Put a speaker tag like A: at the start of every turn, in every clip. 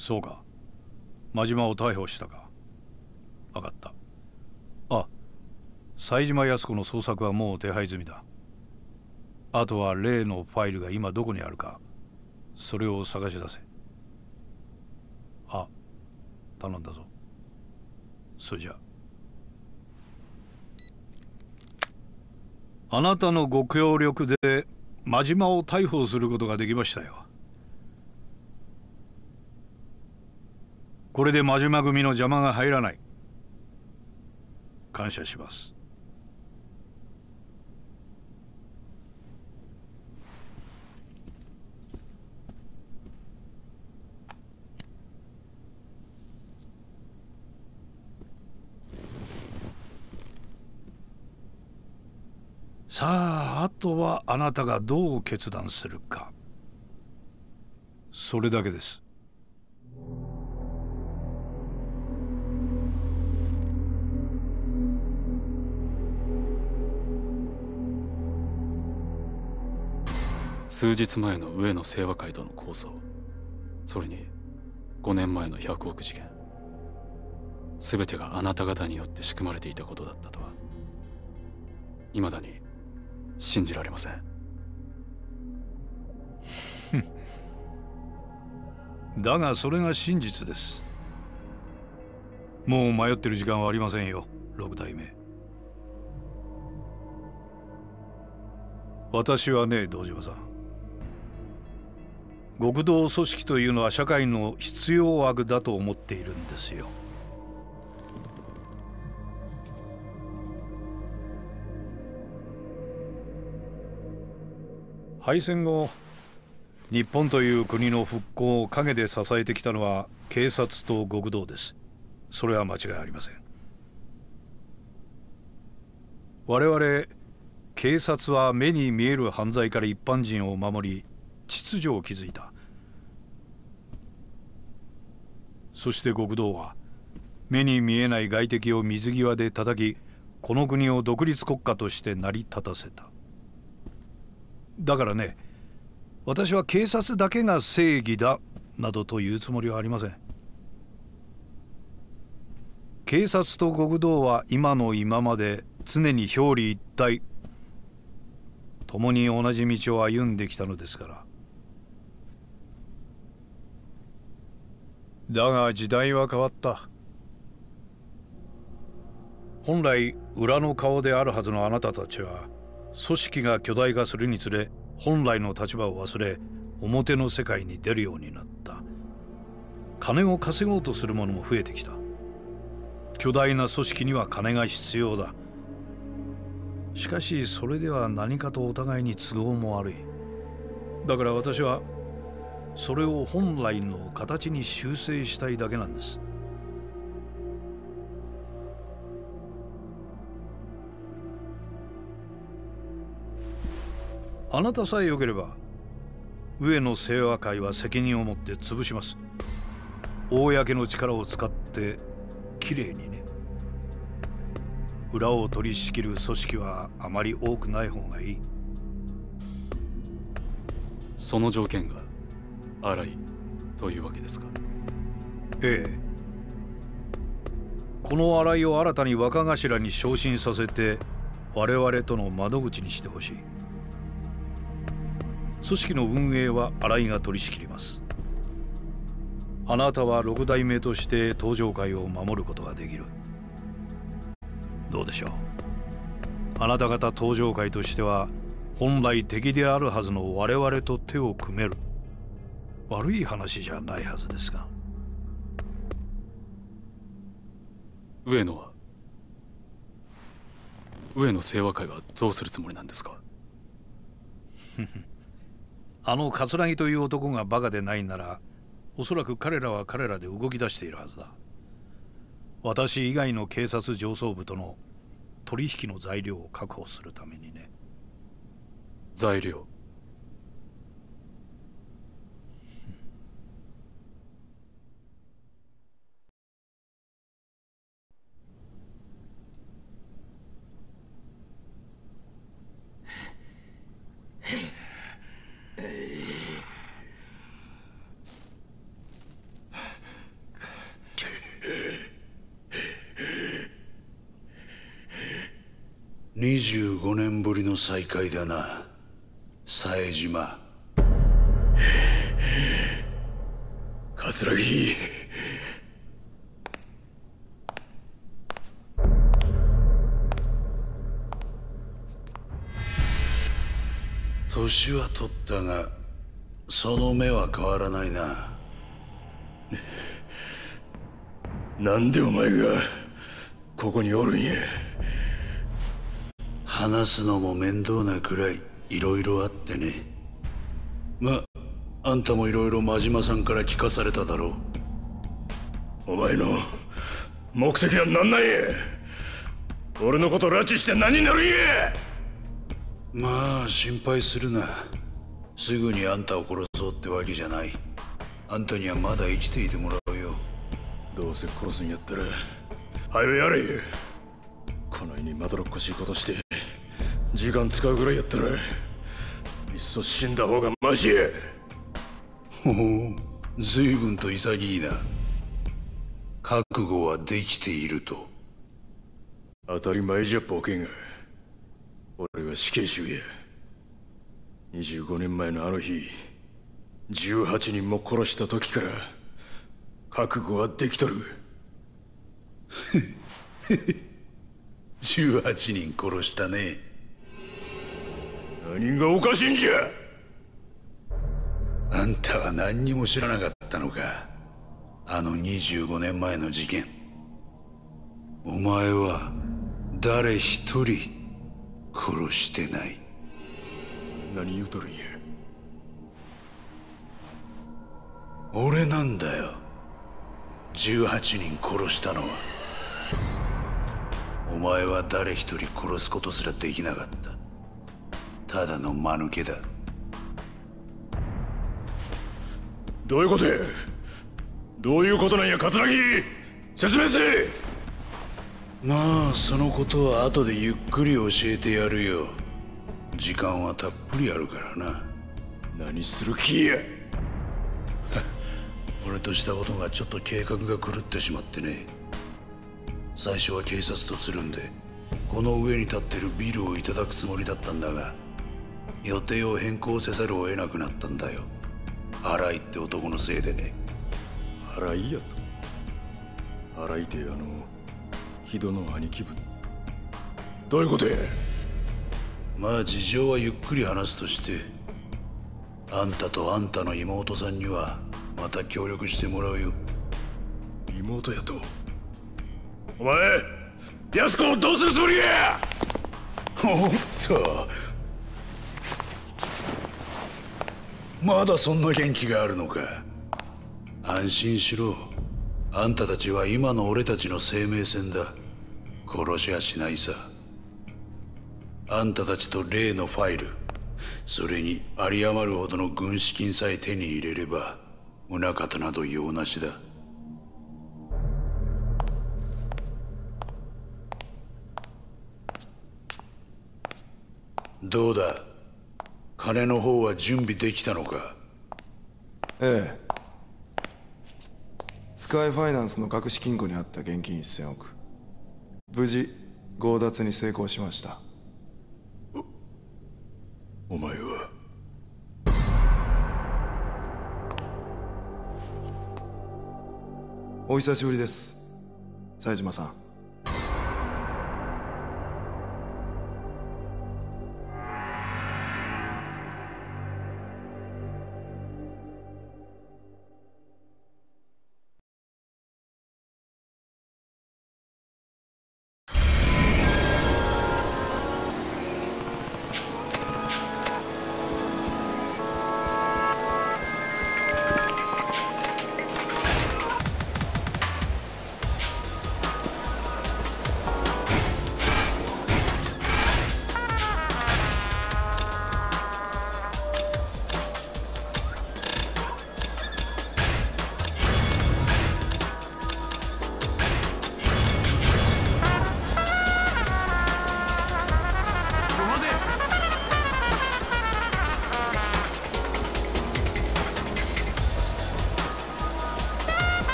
A: そうか。真島を逮捕したか。分かった。あ、冴島靖子の捜索はもう手配済みだ。あとは例のファイルが今どこにあるか、それを探し出せ。あ、頼んだぞ。それじゃあなたのご協力で真島を逮捕することができましたよ。これで真島組の邪魔が入らない。感謝します。さあ、あとはあなたがどう決断するか。それだけです。
B: 数日前の上野清和会との抗争、それに5年前の100億事件、全てがあなた方によって仕組まれていたことだったとは未だに信じられません。
A: だがそれが真実です。もう迷ってる時間はありませんよ、六代目。私はね、堂島さん、極道組織というのは社会の必要悪だと思っているんですよ。敗戦後、日本という国の復興を陰で支えてきたのは警察と極道です。それは間違いありません。我々警察は目に見える犯罪から一般人を守り、秩序を築いた。そして極道は目に見えない外敵を水際で叩き、この国を独立国家として成り立たせた。だからね、私は警察だけが正義だなどと言うつもりはありません。警察と極道は今の今まで常に表裏一体、共に同じ道を歩んできたのですから。だが時代は変わった。本来裏の顔であるはずのあなたたちは、組織が巨大化するにつれ本来の立場を忘れ、表の世界に出るようになった。金を稼ごうとする者も増えてきた。巨大な組織には金が必要だ。しかしそれでは何かとお互いに都合も悪い。だから私はそれを本来の形に修正したいだけなんです。あなたさえ良ければ上野清和会は責任を持って潰します。公の力を使ってきれいにね。裏を取り仕切る組織はあまり多くない方がいい。
B: その条件が荒いというわけですか。
A: ええ。この荒井を新たに若頭に昇進させて我々との窓口にしてほしい。組織の運営は新井が取り仕切ります。あなたは六代目として東条会を守ることができる。どうでしょう。あなた方東条会としては本来敵であるはずの我々と手を組める。悪い話じゃないはずですが。
B: 上野清和会はどうするつもりなんですか。
A: あの桂木という男がバカでないなら、おそらく彼らは彼らで動き出しているはずだ。私以外の警察上層部との取引の材料を確保するためにね。
B: 材料。
C: 25年ぶりの再会だな、冴島。
D: 桂木。
C: 年は取ったがその目は変わらないな。
D: なんでお前がここにおるんや。
C: 話すのも面倒なくらいいろいろあってね。あんたもいろいろ真島さんから聞かされただろ
D: う。お前の目的は何なんや。俺のこと拉致して何になるんや。
C: まあ心配するな。すぐにあんたを殺そうってわけじゃない。あんたにはまだ生きていてもらうよ。
D: どうせ殺すんやったら早くやれ。こないにまどろっこしいことして時間使うぐらいやったらいっそ死んだ方がマシや。
C: ほう、随分と潔いな。覚悟はできていると。
D: 当たり前じゃボケが。俺は死刑囚や。25年前のあの日18人も殺した時から覚悟はできとる。
C: 18人殺したね。
D: 何がおかしいんじゃ。
C: あんたは何にも知らなかったのか。あの25年前の事件。お前は誰一人殺してない。
D: 何言うとるんや。
C: 俺なんだよ、18人殺したのは。お前は誰一人殺すことすらできなかった。ただの間抜けだ。
D: どういうことや。どういうことなんや桂木。説明せえ。
C: まあそのことは後でゆっくり教えてやるよ。時間はたっぷりあるからな。
D: 何する気や。
C: 俺としたことがちょっと計画が狂ってしまってね。最初は警察とつるんでこの上に建ってるビルをいただくつもりだったんだが、予定を変更せざるを得なくなったんだよ。荒井って男のせいでね。
D: 荒井やと。荒井って木戸の兄貴分。どういうことや。
C: まあ事情はゆっくり話すとして、あんたとあんたの妹さんにはまた協力してもらうよ。
D: 妹やと。お前安子をどうするつもりや。
C: おっと、まだそんな元気があるのか。安心しろ。あんたたちは今の俺たちの生命線だ。殺しはしないさ。あんたたちと例のファイル、それに有り余るほどの軍資金さえ手に入れれば宗像など用なしだ。どうだ、金の方は準備できたのか。
E: ええ。スカイファイナンスの隠し金庫にあった現金1000億、無事強奪に成功しました。
D: お前は。
E: お久しぶりです、冴島さん。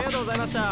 F: りがとうございました。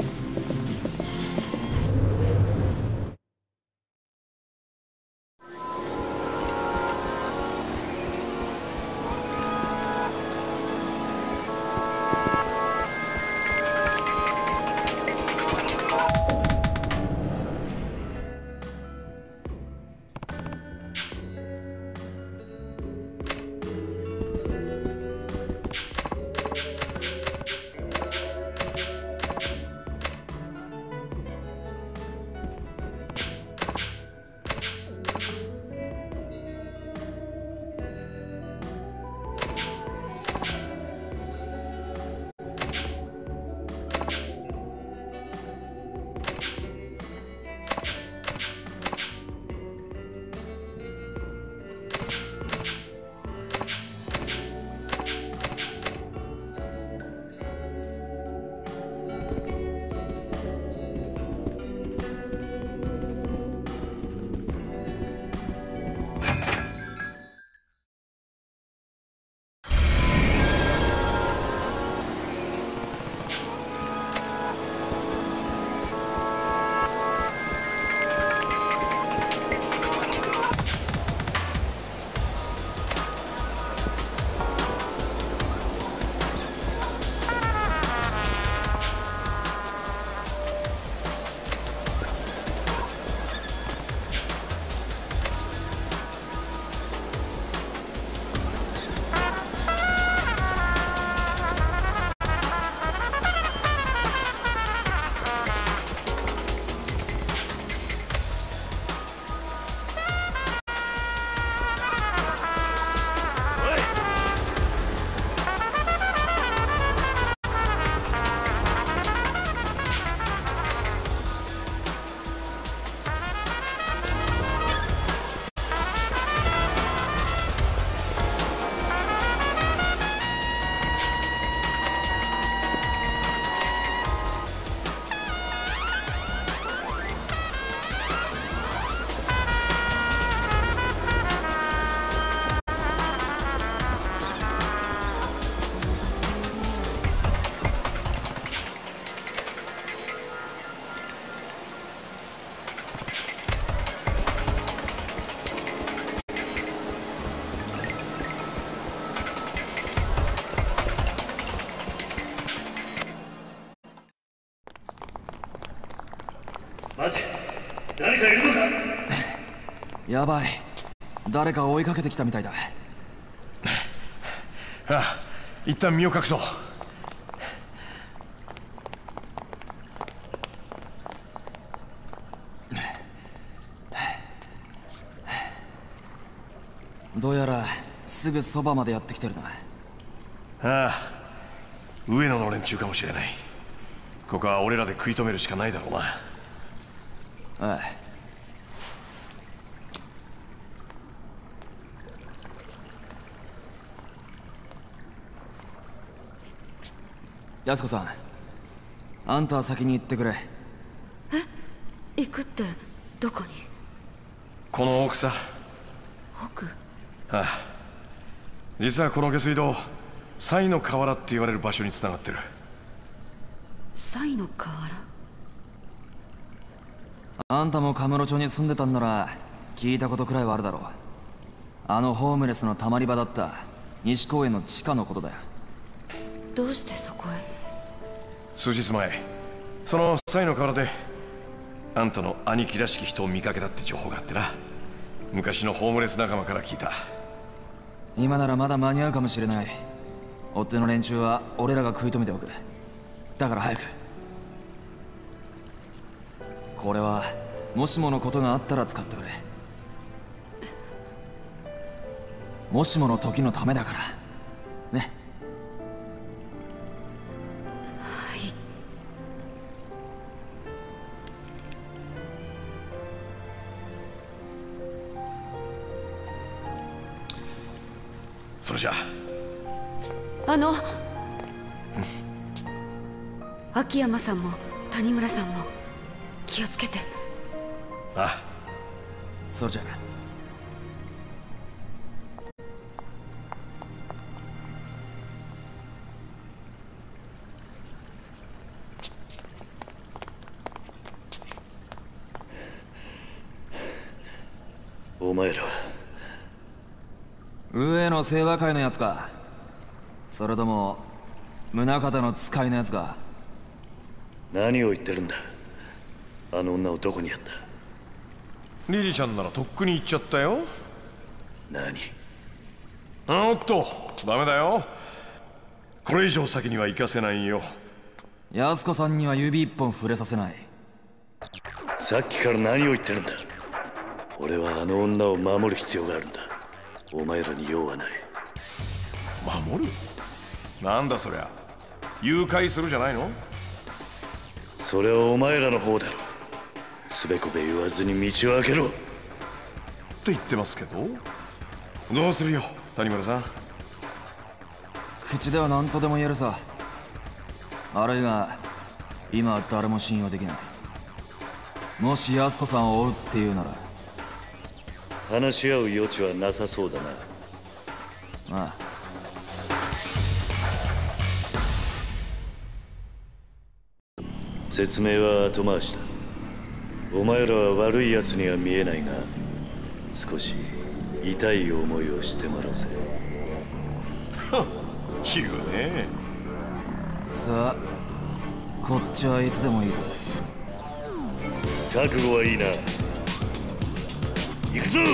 C: 待て、誰かいるのか。
G: やばい、誰か追いかけてきたみたいだ。
D: ああ、一旦身を隠そう。
G: どうやらすぐそばまでやってきてるな。
D: ああ、上野の連中かもしれない。ここは俺らで食い止めるしかないだろうな。
G: ああ、安子さん、あんたは先に行ってくれ。
H: 行くってどこに？
D: この奥さ。
H: 奥？
D: ああ、実はこの下水道、西の河原って言われる場所に繋がってる。
H: 西の河原？
G: あんたもカムロ町に住んでたんなら聞いたことくらいはあるだろう。あのホームレスのたまり場だった西公園の地下のことだよ。
H: どうしてそこへ？
D: 数日前、その西の河原であんたの兄貴らしき人を見かけたって情報があってな。昔のホームレス仲間から聞いた。
G: 今ならまだ間に合うかもしれない。追っ手の連中は俺らが食い止めておく。だから早く。これはもしものことがあったら使ってくれ。もしもの時のためだからね。
H: はい。
D: それじゃ
H: 秋山さんも谷村さんも気をつけて。
D: ああ、
G: それじゃ
C: 前らは
G: 上野清和会のやつか。それとも宗像の使いのやつか。
C: 何を言ってるんだ。あの女をどこにやった。
F: リリちゃんならとっくに行っちゃったよ。
C: 何。
F: おっとダメだよ。これ以上先には行かせないよ。
G: 安子さんには指一本触れさせない。
C: さっきから何を言ってるんだ。俺はあの女を守る必要があるんだ。お前らに用はない。
F: 守る？なんだそりゃ。誘拐するじゃないの？
C: それはお前らの方だろ。すべこべ言わずに道を開けろ。
F: って言ってますけど。どうするよ谷村さん。
G: 口では何とでも言えるさ。悪いが今は誰も信用できない。もし安子さんを追うっていうなら。
C: 話し合う余地はなさそうだな。
G: ああ。
C: 説明は後回しだ。お前らは悪い奴には見えないが、少し痛い思いをしてもらおうぜ。
F: 言うね。
G: さあこっちはいつでもいいぜ。
C: 覚悟はいいな。行くぞ。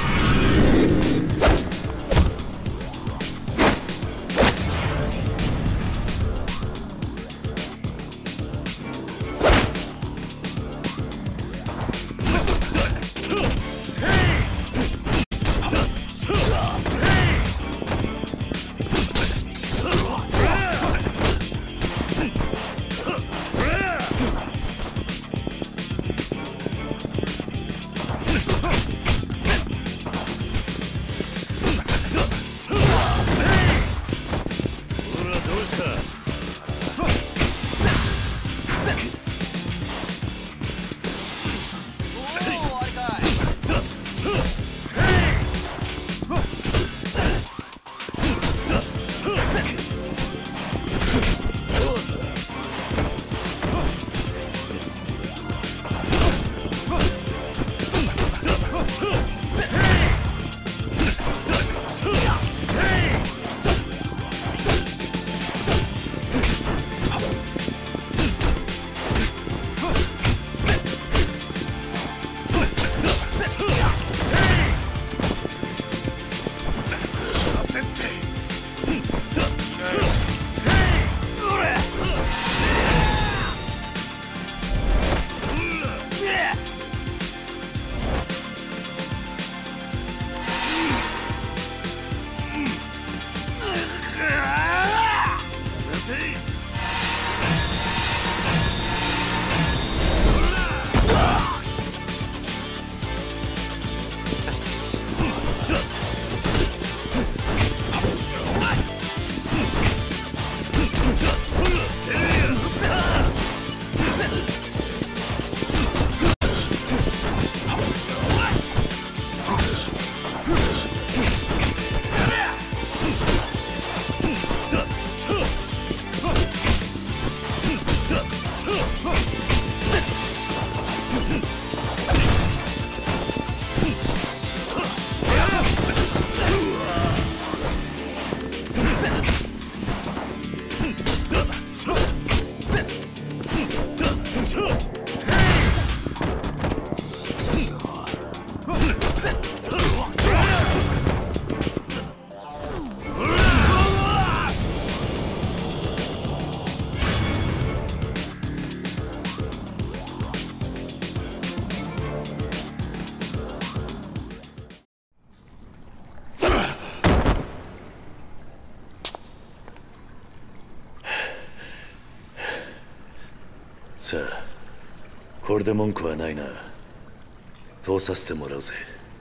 C: さあ、これで文句はないな。通させてもらうぜ。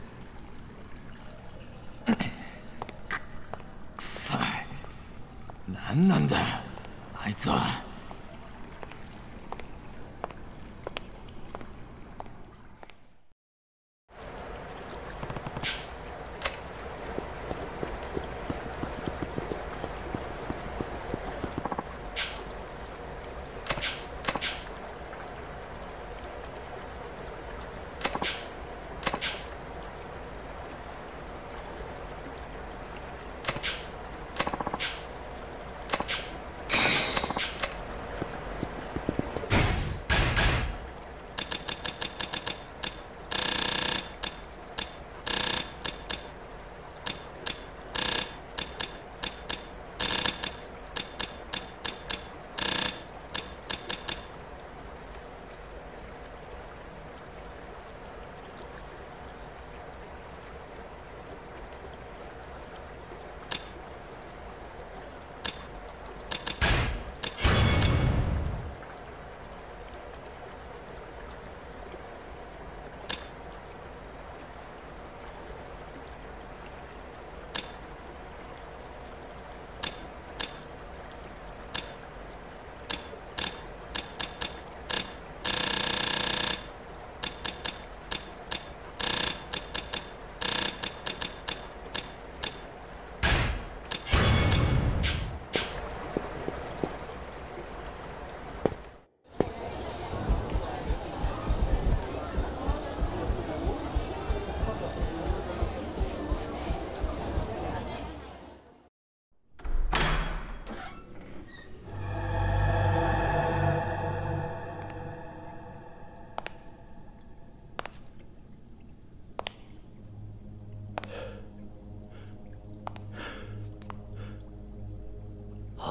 G: くそ、何なんだあいつは。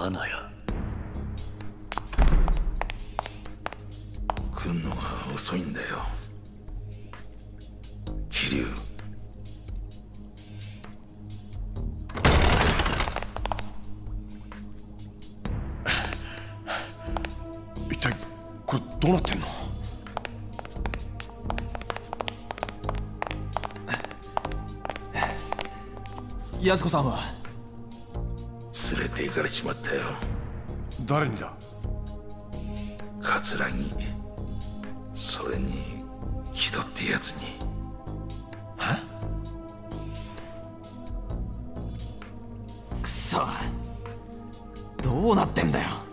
C: 罠や。来んのが遅いんだよ桐生。
F: 一体これどうなってんの？
G: 安子さんは
C: 連れて行かれちまったよ。
F: 誰にだ？
C: 桂木、それに木戸ってやつに。
G: くそ、どうなってんだよ。